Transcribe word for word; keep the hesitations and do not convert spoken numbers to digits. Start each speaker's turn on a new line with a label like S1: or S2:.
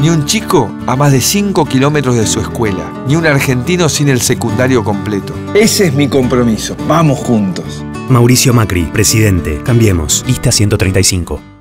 S1: Ni un chico a más de cinco kilómetros de su escuela. Ni un argentino sin el secundario completo.
S2: Ese es mi compromiso. Vamos juntos.
S3: Mauricio Macri, presidente. Cambiemos. Lista ciento treinta y cinco.